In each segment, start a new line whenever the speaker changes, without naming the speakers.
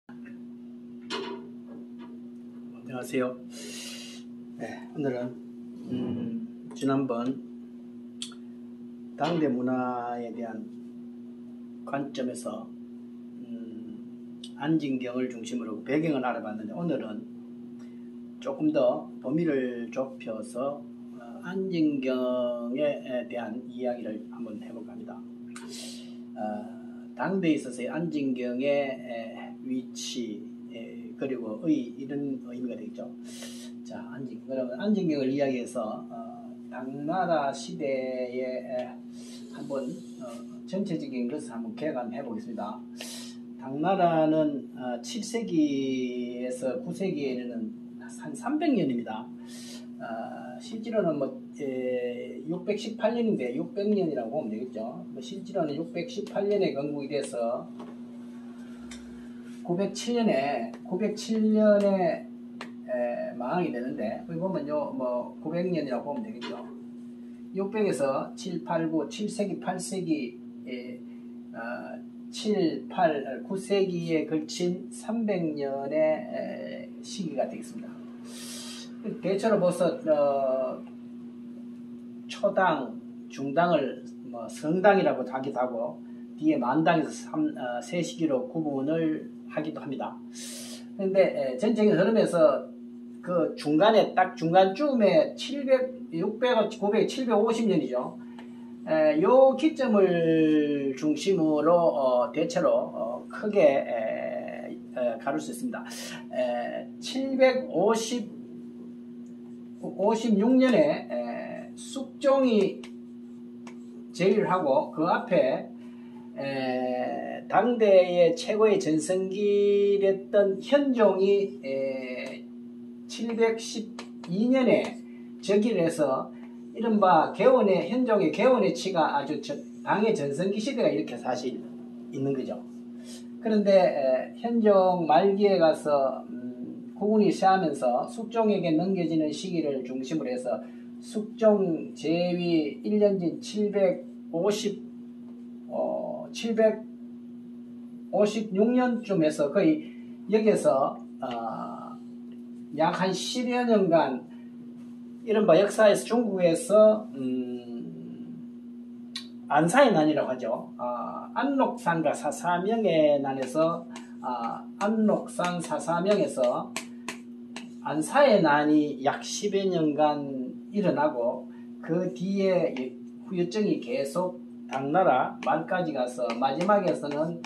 안녕하세요. 네, 오늘은 지난번 당대 문화에 대한 관점에서 안진경을 중심으로 배경을 알아봤는데, 오늘은 조금 더 범위를 좁혀서 안진경에 대한 이야기를 한번 해볼까 합니다. 당대에 있어서의 안진경의 위치, 그리고 이런 의미가 되겠죠. 자, 그러면 안진경을 이야기해서 당나라 시대에 한번 전체적인 것을 한번 개관해 보겠습니다. 당나라는 7세기에서 9세기에는 한 300년입니다. 실제로는 618년인데 600년이라고 보면 되겠죠. 실제로는 618년에 건국이 돼서 907년에 망하게 되는데, 여기 보면요, 900년이라고 보면 되겠죠. 600에서 7, 8, 9, 7세기, 8세기, 7, 8, 9세기에 걸친 300년의 시기가 되겠습니다. 대체로 벌써 초당, 중당을 성당이라고 하기도 하고, 뒤에 만당에서 3시기로 구분을 하기도 합니다. 그런데 전체적인 흐름에서 그 중간에 딱 중간쯤에 700, 600, 900, 750년이죠. 요 기점을 중심으로 대체로 크게 가를 수 있습니다. 756년에 숙종이 제위를 하고, 그 앞에 당대의 최고의 전성기랬던 현종이 712년에 즉위를 해서 이른바 현종의 개원의 치가 아주 당의 전성기 시대가 이렇게 사실 있는 거죠. 그런데 현종 말기에 가서 국운이 쇠하면서 숙종에게 넘겨지는 시기를 중심으로 해서 숙종 제위 1년진 756년쯤에서 거의 여기에서 약 한 10여 년간 이른바 역사에서 중국에서 안사의 난이라고 하죠. 안록산과 사사명의 난에서 안록산 사사명에서 안사의 난이 약 10여 년간 일어나고, 그 뒤에 후유증이 계속 당나라 말까지 가서 마지막에서는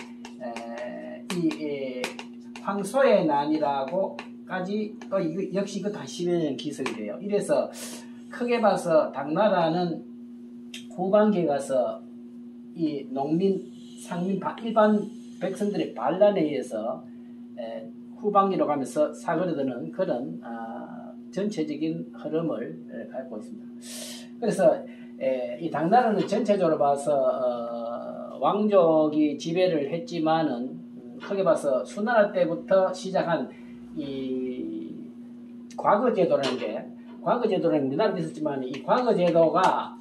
이 황소의 난이라고까지 또 역시 이것도 한 10여 년 기속이 돼요. 이래서 크게 봐서 당나라는 후반기에 가서 이 농민, 상민, 일반 백성들의 반란에 의해서 후반기로 가면서 사그러드는 그런 전체적인 흐름을 갖고 있습니다. 그래서 이 당나라는 전체적으로 봐서 왕족이 지배를 했지만은, 크게 봐서 수나라 때부터 시작한 이 과거제도라는 게, 과거제도라는 게 우리나라도 있었지만, 이 과거제도가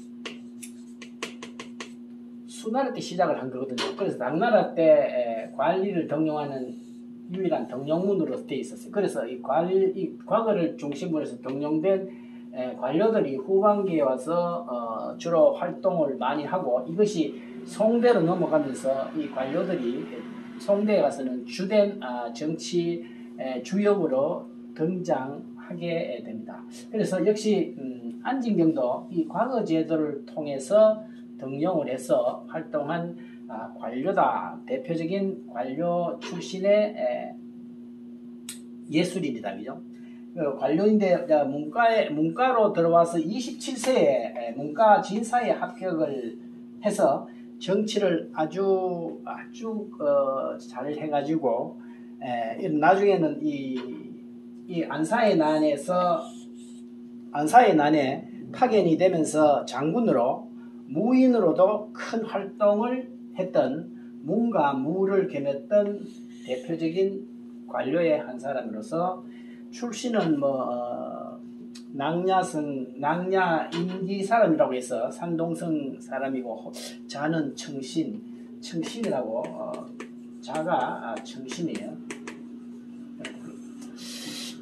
수나라 때 시작을 한 거거든요. 그래서 당나라 때 관리를 등용하는 유일한 등용문으로 돼 있었어요. 그래서 이 과거를 중심으로 해서 등용된 관료들이 후반기에 와서 주로 활동을 많이 하고, 이것이 송대로 넘어가면서 이 관료들이 송대에 가서는 주된 정치 주역으로 등장하게 됩니다. 그래서 역시 안진경도 이 과거 제도를 통해서 등용을 해서 활동한 관료다. 대표적인 관료 출신의 예술인이다, 그죠? 관료인데 문과로 들어와서 27세에 문과 진사에 합격을 해서 정치를 아주 잘 해가지고, 나중에는 이 안사의 난에 파견이 되면서 장군으로, 무인으로도 큰 활동을 했던, 문과 무를 겸했던 대표적인 관료의 한 사람으로서, 출신은 낭냐 임기 사람이라고 해서 산동성 사람이고, 자는 청신이라고, 자가 청신이에요.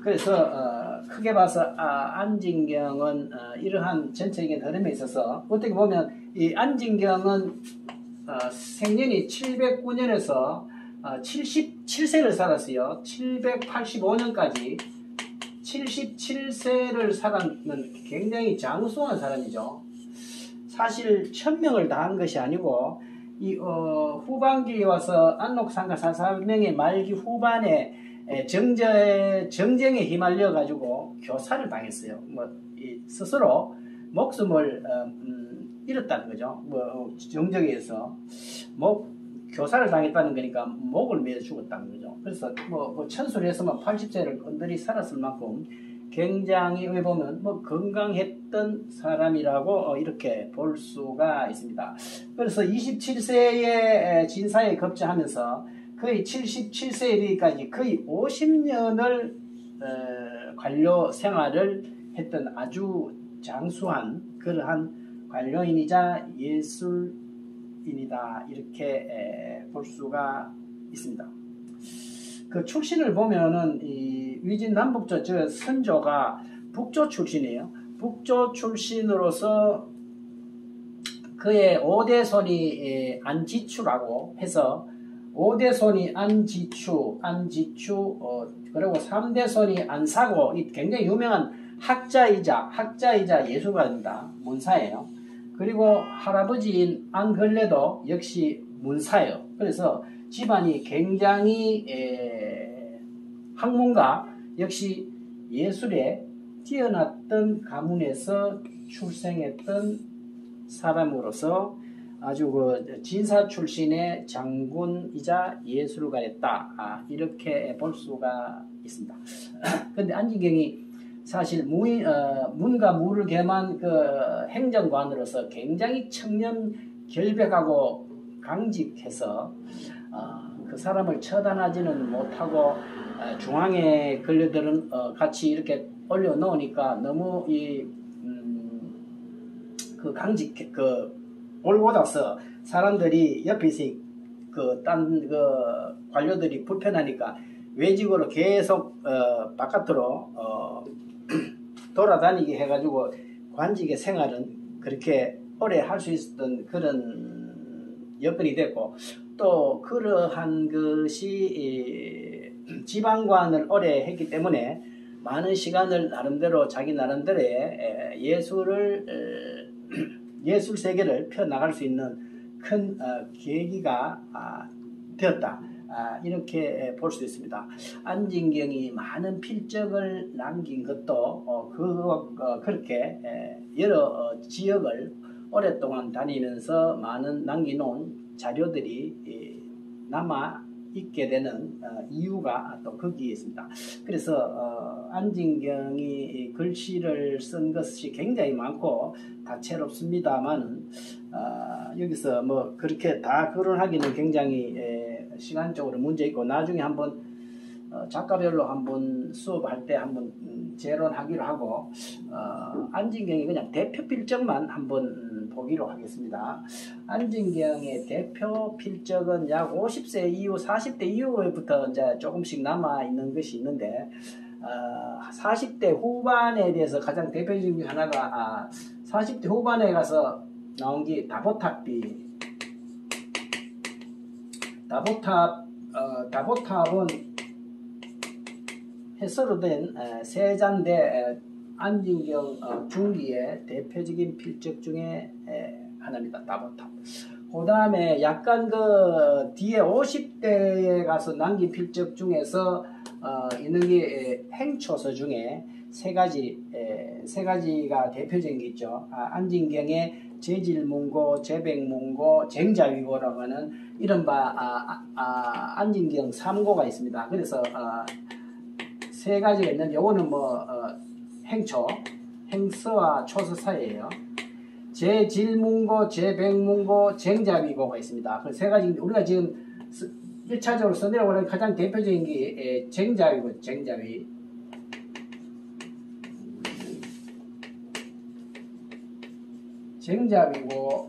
그래서 크게 봐서 안진경은 이러한 전체적인 흐름에 있어서 어떻게 보면 이 안진경은 생년이 709년에서 77세를 살았어요. 785년까지 77세를 살았는 굉장히 장수한 사람이죠. 사실 1000명을 다 한 것이 아니고 이 후반기에 와서 안록상가 44명의 말기 후반에 정쟁에 휘말려 가지고 교사를 당했어요. 스스로 목숨을 잃었다는 거죠. 정적에서 교사를 당했다는 거니까 목을 매어 죽었다는 거죠. 그래서 천수를 했으면 80세를 건드리 살았을 만큼 굉장히 보면 건강했던 사람이라고 이렇게 볼 수가 있습니다. 그래서 27세의 진사에 급제하면서 거의 77세에 이르기까지 거의 50년을 관료 생활을 했던 아주 장수한 그러한 관료인이자 예술인이다, 이렇게 볼 수가 있습니다. 그 출신을 보면은 이 위진 남북조 저 선조가 북조 출신이에요. 북조 출신으로서 그의 5대손이 안지추라고 해서 5대손이 안지추 그리고 3대손이 안사고, 이 굉장히 유명한 학자이자 예술가입니다. 문사예요. 그리고 할아버지인 안걸레도 역시 문사예요. 그래서 집안이 굉장히 학문가, 역시 예술에 뛰어났던 가문에서 출생했던 사람으로서 아주 진사 출신의 장군이자 예술가였다, 이렇게 볼 수가 있습니다. 그런데 안진경이 사실 문과 무를 겸한 행정관으로서 굉장히 청렴 결백하고 강직해서 그 사람을 처단하지는 못하고 중앙에 걸려들은 같이 이렇게 올려놓으니까 너무 올곧아서 사람들이 옆에서 딴 관료들이 불편하니까 외직으로 계속 바깥으로 돌아다니게 해가지고 관직의 생활은 그렇게 오래 할 수 있었던 그런 여건이 됐고, 또 그러한 것이 지방관을 오래 했기 때문에 많은 시간을 나름대로 자기 나름대로의 예술 세계를 펴나갈 수 있는 큰 계기가 되었다, 이렇게 볼 수 있습니다. 안진경이 많은 필적을 남긴 것도 그렇게 여러 지역을 오랫동안 다니면서 많은 남겨놓은 자료들이 남아 있게 되는 이유가 또 거기에 있습니다. 그래서 안진경이 글씨를 쓴 것이 굉장히 많고 다채롭습니다만 여기서 그렇게 다 거론하기는 굉장히 시간적으로 문제 있고, 나중에 한번 작가별로 한번 수업할 때 한번 재론하기로 하고 안진경이 그냥 대표 필적만 한번 보기로 하겠습니다. 안진경의 대표 필적은 약 50세 이후, 40대 이후부터 이제 조금씩 남아 있는 것이 있는데 40대 후반에 대해서 가장 대표적인 게 하나가 40대 후반에 가서 나온 게 다보탑은 해서로 된 세잔대 안진경 중기의 대표적인 필적 중에 하나입니다. 다보탑. 그 다음에 약간 뒤에 50대에 가서 남긴 필적 중에서 있는 게 행초서 중에 세 가지가 대표적인 게 있죠. 안진경의 제질문고, 제백문고, 쟁자위고라고 하는 이른바 안진경 3고가 있습니다. 그래서 세 가지가 있는데, 요거는 행서와 초서 사이에요. 제질문고, 제백문고, 쟁자위고가 있습니다. 그 세 가지, 우리가 지금 1차적으로 써내려고 하는 가장 대표적인 게 쟁자위고, 쟁자위. 쟁자위고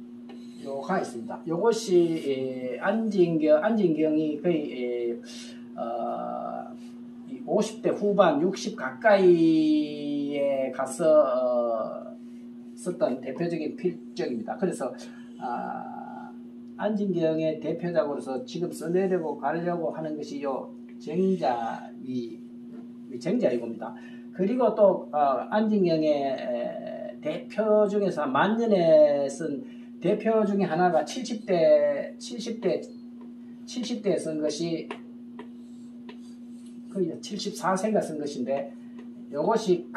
요가 있습니다. 요것이 안진경이 거의 이 50대 후반 60 가까이에 가서 썼던 대표적인 필적입니다. 그래서 안진경의 대표작으로서 지금 써내려고 가려고 하는 것이 요 쟁자위고입니다. 그리고 또 안진경의 대표 중에서 만년에 쓴 대표 중에 하나가 70대에 쓴 것이 거의 74세가 쓴 것인데, 이것이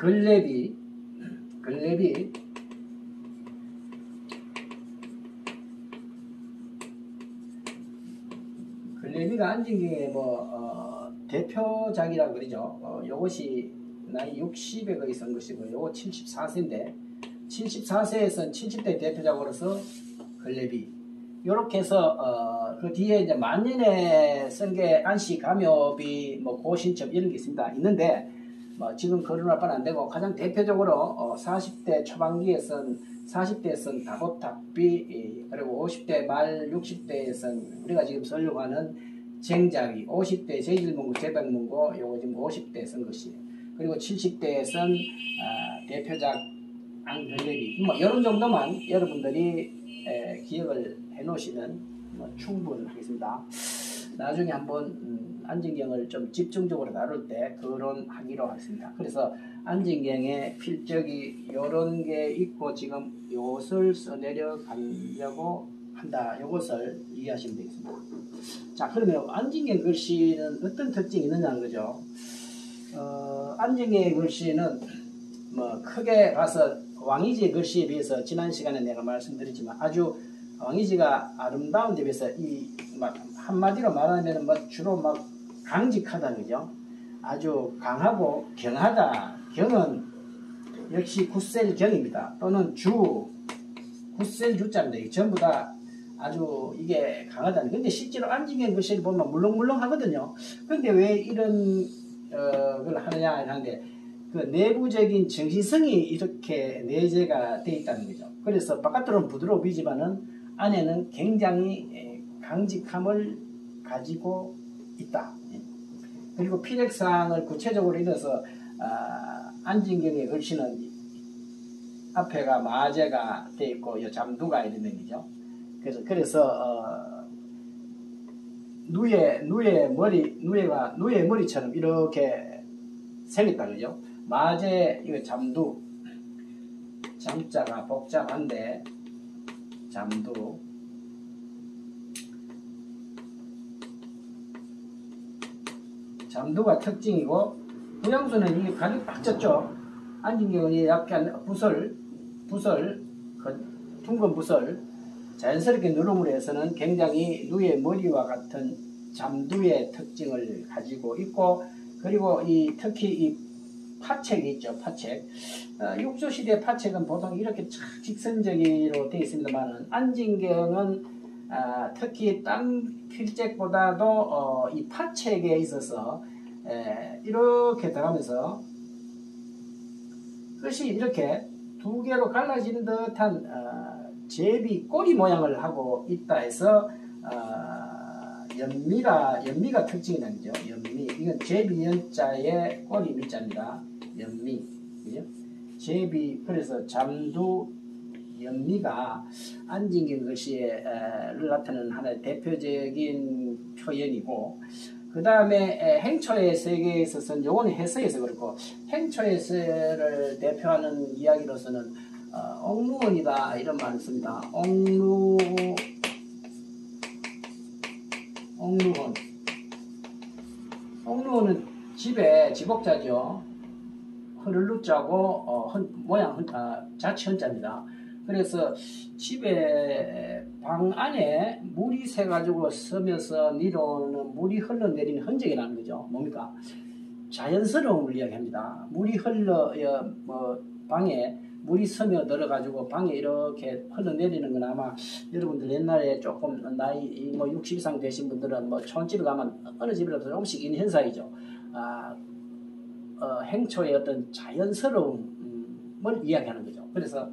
글래비가 안진경의 대표작이라고 그러죠. 이것이 나이 60에 거의 쓴 것이고, 요거 74세인데 74세에 쓴 70대 대표작으로서 글래비. 요렇게 해서 그 뒤에 이제 만년에 쓴 게 안시 감염이 고신첩 이런 게 있는데 지금 거론할 바는 안 되고, 가장 대표적으로 40대 초반기에 쓴 40대에 쓴 다보탁비, 그리고 50대 말 60대에 쓴 우리가 지금 쓰려고 하는 쟁자위, 50대 제질문고 제백문고 요거 지금 50대에 쓴 것이에요. 그리고 70대에 쓴 대표작 안글래비, 이런 정도만 여러분들이 기억을 해놓으시면 충분하겠습니다. 나중에 한번 안진경을 좀 집중적으로 다룰 때 거론하기로 하겠습니다. 그래서 안진경의 필적이 이런 게 있고 지금 이것을 써내려 가려고 한다. 이것을 이해하시면 되겠습니다. 자, 그러면 안진경 글씨는 어떤 특징이 있느냐는 거죠. 안진경의 글씨는 크게 봐서 왕이지의 글씨에 비해서 지난 시간에 내가 말씀드렸지만 아주 왕이지가 아름다운 데 비해서 한마디로 말하면 주로 강직하다는 거죠. 아주 강하고 경하다. 경은 역시 굿셀경입니다. 또는 굿셀 주자입니다. 전부 다 아주 이게 강하다는. 근데 실제로 안진경 글씨를 보면 물렁물렁 하거든요. 근데 왜 이런 걸 하느냐 하는데, 그 내부적인 정신성이 이렇게 내재가 되어 있다는 거죠. 그래서 바깥으로는 부드러워 보이지만은 안에는 굉장히 강직함을 가지고 있다. 그리고 필획사항을 구체적으로 읽어서 안진경의 글씨는 앞에가 마제가 되어 있고 이 잠두가 있는 거죠. 그래서 누의 머리처럼 이렇게 생겼다 그죠. 마제 이거 잠두, 잠자가 복잡한데 잠두. 잠두가 특징이고, 부양수는 이게 가죽 딱 졌죠. 안진경은 약간 둥근 붓을 자연스럽게 누름으로 해서는 굉장히 누의 머리와 같은 잠두의 특징을 가지고 있고, 그리고 특히 이 파책이 있죠. 파책. 육조시대 파책은 보통 이렇게 직선적으로 되어 있습니다만, 안진경은 특히 딴 필책보다도 이 파책에 있어서 이렇게 들어가면서 끝이 이렇게 두 개로 갈라지는 듯한 제비 꼬리 모양을 하고 있다 해서 연미가 특징이 나죠. 연미. 이건 제비 연자의 꼬리 미자입니다. 연미. 그죠? 제비. 그래서 잠두 연미가 안진경 글씨를 나타내는 하나의 대표적인 표현이고, 그 다음에 행초의 세계에 있어서는 요거는 해서에서 그렇고, 행초의 세를 대표하는 이야기로서는 옥루원이다 이런 말을 씁니다. 옥루원은 지복자죠. 흐를루자고 모양 자치 헌자입니다. 그래서 집에 방 안에 물이 새 가지고 서면서 내려오는 물이 흘러내리는 흔적이 나는 거죠. 뭡니까? 자연스러움을 이야기합니다. 물이 방에 물이 스며 들어가지고 방에 이렇게 흘러내리는 건 아마 여러분들 옛날에 조금 나이 60 이상 되신 분들은 촌집에 가면 어느 집이라도 조금씩 있는 현상이죠. 행초의 어떤 자연스러움을 이야기하는 거죠. 그래서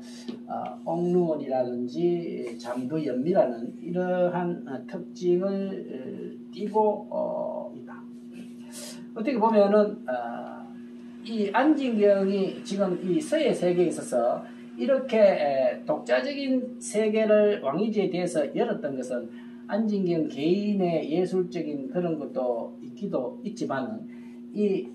옥루원이라든지 잠두연미라는 이러한 특징을 띠고 있다. 어떻게 보면은 이 안진경이 지금 이 서예 세계에 있어서 이렇게 독자적인 세계를 왕이지에 대해서 열었던 것은 안진경 개인의 예술적인 그런 것도 있기도 있지만은 이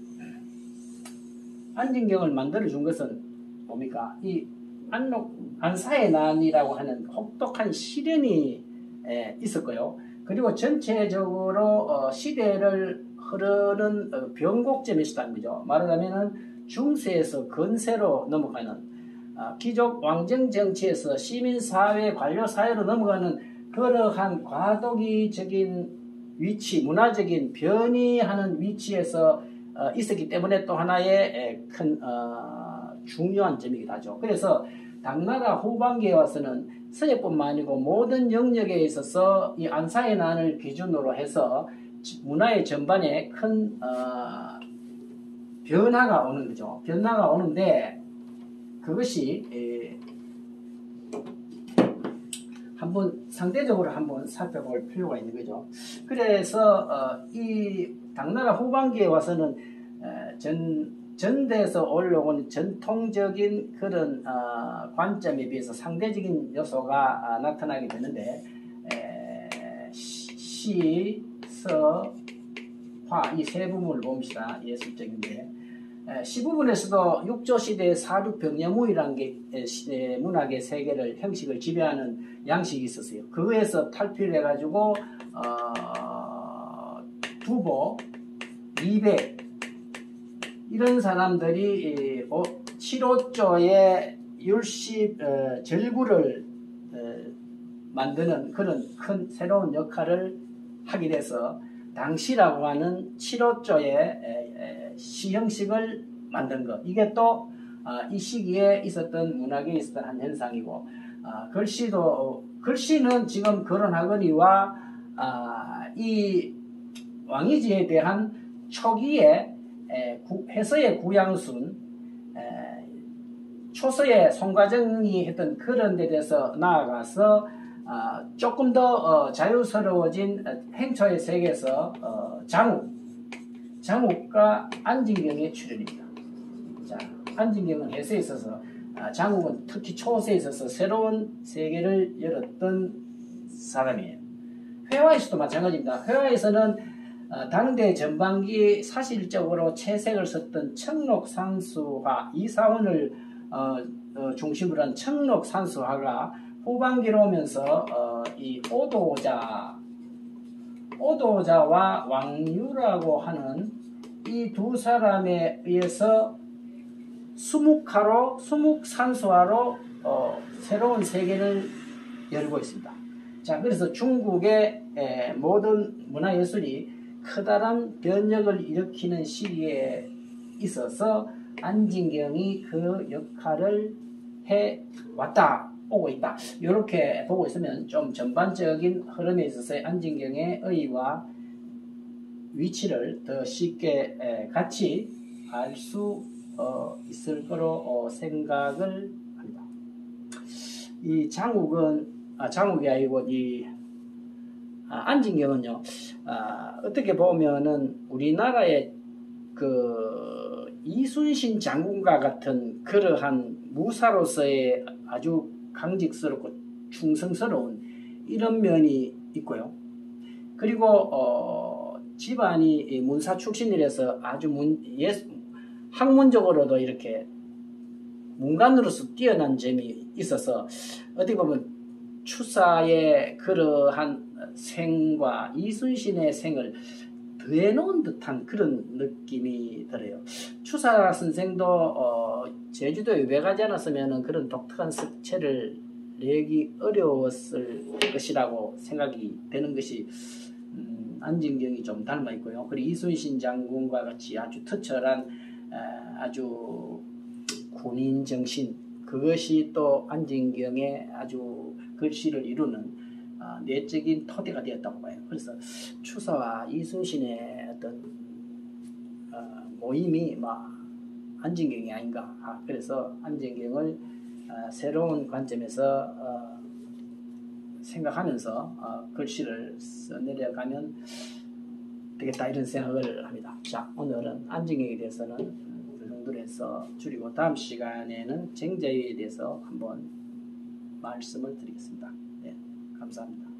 안진경을 만들어 준 것은 뭡니까? 이 안사의 난이라고 하는 혹독한 시련이 있었고요. 그리고 전체적으로 시대를 흐르는 변곡점이 있었다는 거죠. 말하자면 중세에서 근세로 넘어가는 귀족 왕정 정치에서 시민사회 관료사회로 넘어가는 그러한 과도기적인 위치, 문화적인 변이하는 위치에서 있었기 때문에 또 하나의 큰 중요한 점이기도 하죠. 그래서 당나라 후반기에 와서는 서예뿐만 아니고 모든 영역에 있어서 이 안사의 난을 기준으로 해서 문화의 전반에 큰 변화가 오는 거죠. 변화가 오는데 그것이 한번 상대적으로 한번 살펴볼 필요가 있는 거죠. 그래서 이 당나라 후반기에 와서는 전대에서 올라온 전통적인 그런 관점에 비해서 상대적인 요소가 나타나게 되는데 시, 서, 화 이 세 부분을 봅시다. 예술적인데 시 부분에서도 육조시대의 사륙병야무이라는 게 문학의 세계를 형식을 지배하는 양식이 있었어요. 그거에서 탈피를 해가지고 두보, 이백 이런 사람들이 7호조의 율시 절구를 만드는 그런 큰 새로운 역할을 하게 돼서 당시라고 하는 7호조의 시 형식을 만든 것. 이게 또 이 시기에 있었던 문학에 있었던 한 현상이고 글씨는 지금 거론하거니와 이 왕이지에 대한 초기에 해서의 구양순 초서의 송가정이 했던 그런 데 대해서 나아가서 조금 더 자유스러워진 행초의 세계에서 장욱과 안진경의 출현입니다. 자, 안진경은 해서에 있어서 장욱은 특히 초서에 있어서 새로운 세계를 열었던 사람이에요. 회화에서도 마찬가지입니다. 회화에서는 당대 전반기 사실적으로 채색을 썼던 청록산수화 이사원을 중심으로 한 청록산수화가 후반기로 오면서 이 오도자와 왕유라고 하는 이 두 사람에 의해서 수묵산수화로 새로운 세계를 열고 있습니다. 자, 그래서 중국의 모든 문화예술이 커다란 변혁을 일으키는 시기에 있어서 안진경이 그 역할을 오고 있다. 이렇게 보고 있으면 좀 전반적인 흐름에 있어서의 안진경의 의의와 위치를 더 쉽게 같이 알 수 있을 거로 생각을 합니다. 이 장욱이 아니고 안진경은요, 어떻게 보면은 우리나라의 그 이순신 장군과 같은 그러한 무사로서의 아주 강직스럽고 충성스러운 이런 면이 있고요. 그리고 집안이 문사 출신이라서 아주 학문적으로도 이렇게 문관으로서 뛰어난 점이 있어서 어떻게 보면 추사의 그러한 생과 이순신의 생을 더해놓은 듯한 그런 느낌이 들어요. 추사 선생도 제주도에 왜 가지 않았으면 그런 독특한 색채를 내기 어려웠을 것이라고 생각이 되는 것이 안진경이 좀 닮아 있고요. 그리고 이순신 장군과 같이 아주 특별한 아주 군인 정신, 그것이 또 안진경의 아주 글씨를 이루는 내적인 토대가 되었다고 봐요. 그래서 추사와 이순신의 어떤 모임이 안진경이 아닌가. 그래서 안진경을 새로운 관점에서 생각하면서 글씨를 써내려가면 되겠다 이런 생각을 합니다. 자, 오늘은 안정형에 대해서는 그 정도로 해서 줄이고 다음 시간에는 쟁자유에 대해서 한번 말씀을 드리겠습니다. 네, 감사합니다.